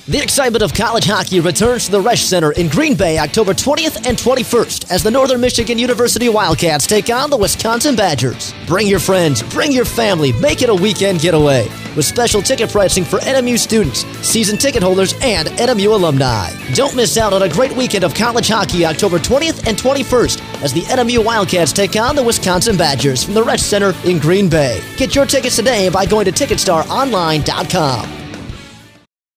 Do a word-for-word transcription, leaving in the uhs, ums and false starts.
The excitement of college hockey returns to the Resch Center in Green Bay October twentieth and twenty-first as the Northern Michigan University Wildcats take on the Wisconsin Badgers. Bring your friends, bring your family, make it a weekend getaway with special ticket pricing for N M U students, season ticket holders, and N M U alumni. Don't miss out on a great weekend of college hockey October twentieth and twenty-first as the N M U Wildcats take on the Wisconsin Badgers from the Resch Center in Green Bay. Get your tickets today by going to ticket star online dot com.